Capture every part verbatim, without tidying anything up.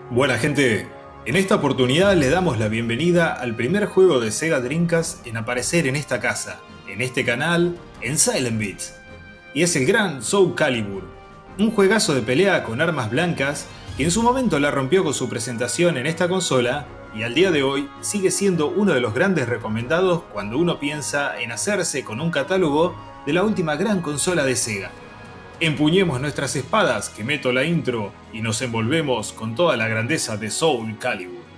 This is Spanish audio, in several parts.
Buena gente, en esta oportunidad le damos la bienvenida al primer juego de Sega Dreamcast en aparecer en esta casa, en este canal, en Silent Beats. Y es el gran Soul Calibur, un juegazo de pelea con armas blancas que en su momento la rompió con su presentación en esta consola y al día de hoy sigue siendo uno de los grandes recomendados cuando uno piensa en hacerse con un catálogo de la última gran consola de Sega. Empuñemos nuestras espadas, que meto la intro y nos envolvemos con toda la grandeza de Soul Calibur.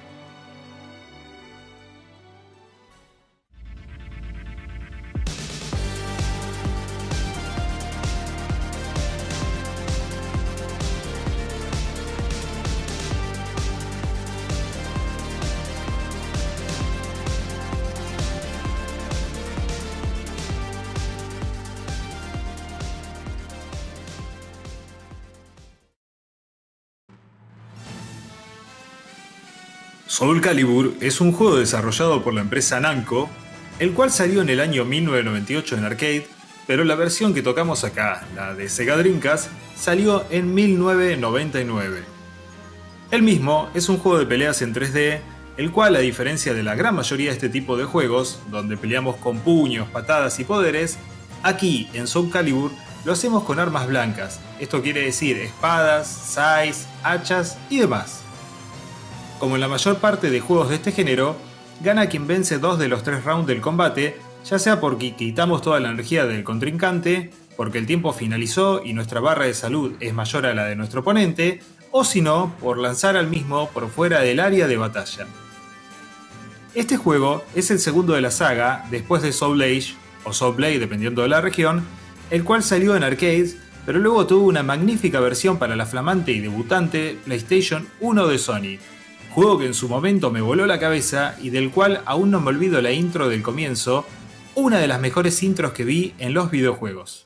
Soul Calibur es un juego desarrollado por la empresa Namco, el cual salió en el año mil novecientos noventa y ocho en arcade, pero la versión que tocamos acá, la de Sega Dreamcast, salió en mil novecientos noventa y nueve. El mismo es un juego de peleas en tres D, el cual, a diferencia de la gran mayoría de este tipo de juegos, donde peleamos con puños, patadas y poderes, aquí en Soul Calibur lo hacemos con armas blancas, esto quiere decir espadas, sais, hachas y demás. Como en la mayor parte de juegos de este género, gana quien vence dos de los tres rounds del combate, ya sea porque quitamos toda la energía del contrincante, porque el tiempo finalizó y nuestra barra de salud es mayor a la de nuestro oponente, o si no, por lanzar al mismo por fuera del área de batalla. Este juego es el segundo de la saga, después de Soul Age, o Soul Blade dependiendo de la región, el cual salió en arcades, pero luego tuvo una magnífica versión para la flamante y debutante PlayStation uno de Sony. Juego que en su momento me voló la cabeza y del cual aún no me olvido la intro del comienzo, una de las mejores intros que vi en los videojuegos.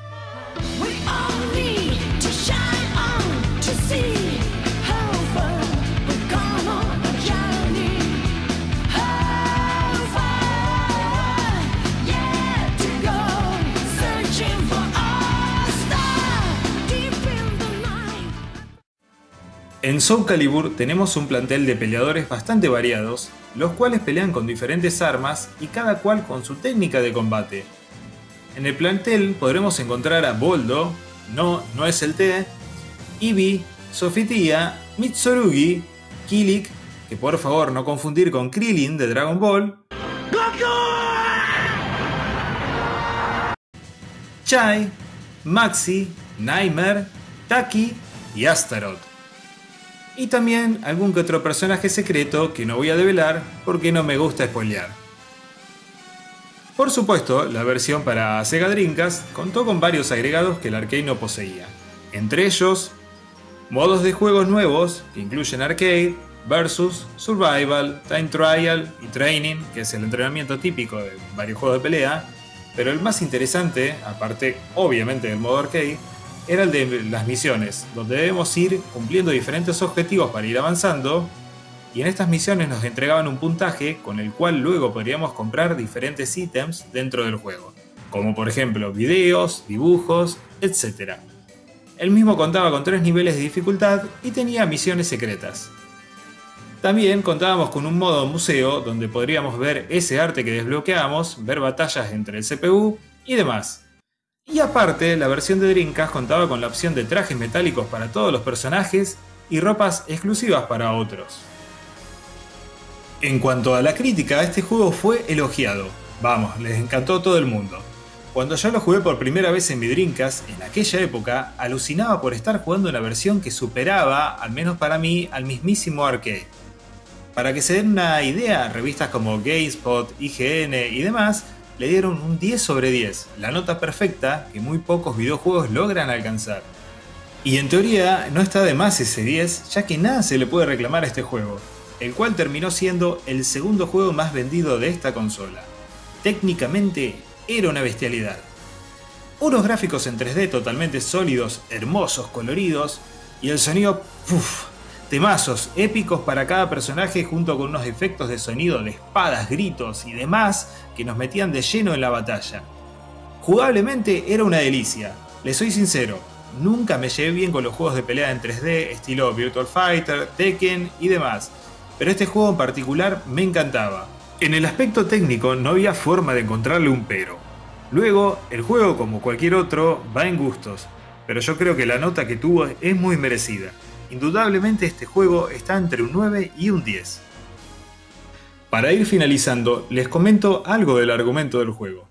En Soul Calibur tenemos un plantel de peleadores bastante variados, los cuales pelean con diferentes armas y cada cual con su técnica de combate. En el plantel podremos encontrar a Boldo, no, no es el T, Eevee, Sophitia, Mitsurugi, Kilik, que por favor no confundir con Krillin de Dragon Ball, Chai, Maxi, Nightmare, Taki y Astaroth. Y también algún que otro personaje secreto que no voy a develar porque no me gusta spoilear. Por supuesto, la versión para Sega Dreamcast contó con varios agregados que el arcade no poseía. Entre ellos, modos de juegos nuevos que incluyen arcade, versus, survival, time trial y training, que es el entrenamiento típico de varios juegos de pelea. Pero el más interesante, aparte obviamente del modo arcade, era el de las misiones, donde debemos ir cumpliendo diferentes objetivos para ir avanzando, y en estas misiones nos entregaban un puntaje con el cual luego podríamos comprar diferentes ítems dentro del juego, como por ejemplo videos, dibujos, etcétera. El mismo contaba con tres niveles de dificultad y tenía misiones secretas. También contábamos con un modo museo donde podríamos ver ese arte que desbloqueamos, ver batallas entre el C P U y demás. Y aparte, la versión de Dreamcast contaba con la opción de trajes metálicos para todos los personajes y ropas exclusivas para otros. En cuanto a la crítica, este juego fue elogiado. Vamos, les encantó a todo el mundo. Cuando yo lo jugué por primera vez en mi Dreamcast, en aquella época, alucinaba por estar jugando una versión que superaba, al menos para mí, al mismísimo arcade. Para que se den una idea, revistas como GameSpot, I G N y demás le dieron un diez sobre diez, la nota perfecta que muy pocos videojuegos logran alcanzar. Y en teoría no está de más ese diez, ya que nada se le puede reclamar a este juego, el cual terminó siendo el segundo juego más vendido de esta consola. Técnicamente era una bestialidad. Unos gráficos en tres D totalmente sólidos, hermosos, coloridos, y el sonido, uff, temazos épicos para cada personaje junto con unos efectos de sonido de espadas, gritos y demás que nos metían de lleno en la batalla. Jugablemente era una delicia, les soy sincero, nunca me llevé bien con los juegos de pelea en tres D, estilo Virtua Fighter, Tekken y demás, pero este juego en particular me encantaba. En el aspecto técnico no había forma de encontrarle un pero. Luego, el juego, como cualquier otro, va en gustos, pero yo creo que la nota que tuvo es muy merecida. Indudablemente este juego está entre un nueve y un diez. Para ir finalizando, les comento algo del argumento del juego.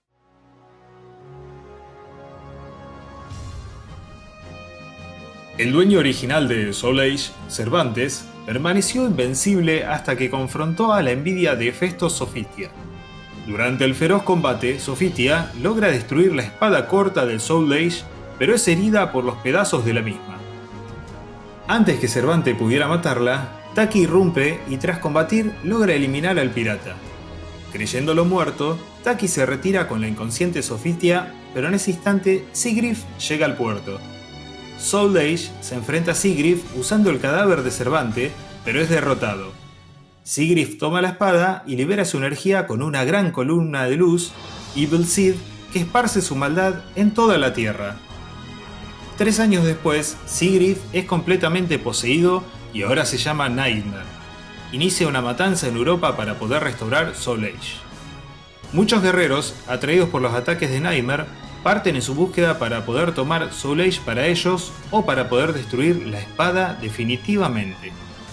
El dueño original de Soul Age, Cervantes, permaneció invencible hasta que confrontó a la envidia de Hefesto Sophitia. Durante el feroz combate, Sophitia logra destruir la espada corta del Soul Age, pero es herida por los pedazos de la misma. Antes que Cervantes pudiera matarla, Taki irrumpe y tras combatir logra eliminar al pirata. Creyéndolo muerto, Taki se retira con la inconsciente Sophitia, pero en ese instante Sigrif llega al puerto. Soul Age se enfrenta a Sigrif usando el cadáver de Cervantes, pero es derrotado. Sigrif toma la espada y libera su energía con una gran columna de luz, Evil Seed, que esparce su maldad en toda la tierra. Tres años después, Sigrif es completamente poseído y ahora se llama Nightmare. Inicia una matanza en Europa para poder restaurar Soul Age. Muchos guerreros, atraídos por los ataques de Nightmare, parten en su búsqueda para poder tomar Soul Age para ellos o para poder destruir la espada definitivamente.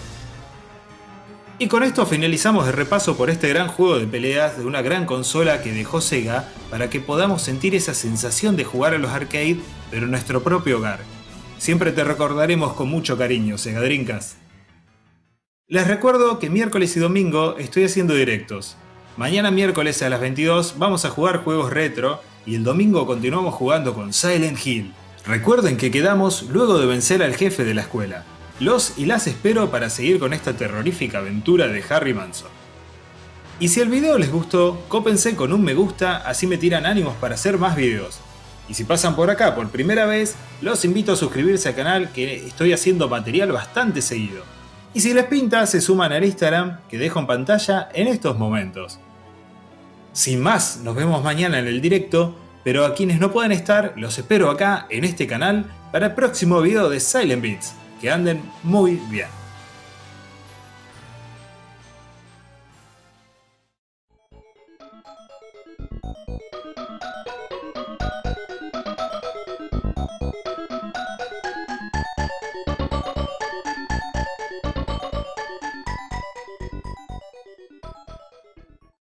Y con esto finalizamos el repaso por este gran juego de peleas de una gran consola que dejó Sega para que podamos sentir esa sensación de jugar a los arcade pero en nuestro propio hogar. Siempre te recordaremos con mucho cariño, Sega Dreamcast. Les recuerdo que miércoles y domingo estoy haciendo directos. Mañana miércoles a las veintidós vamos a jugar juegos retro y el domingo continuamos jugando con Silent Hill. Recuerden que quedamos luego de vencer al jefe de la escuela. Los y las espero para seguir con esta terrorífica aventura de Harry Manson. Y si el video les gustó, cópense con un me gusta, así me tiran ánimos para hacer más videos. Y si pasan por acá por primera vez, los invito a suscribirse al canal que estoy haciendo material bastante seguido. Y si les pinta, se suman al Instagram que dejo en pantalla en estos momentos. Sin más, nos vemos mañana en el directo, pero a quienes no puedan estar, los espero acá en este canal para el próximo video de Silent Beats. Que anden muy bien.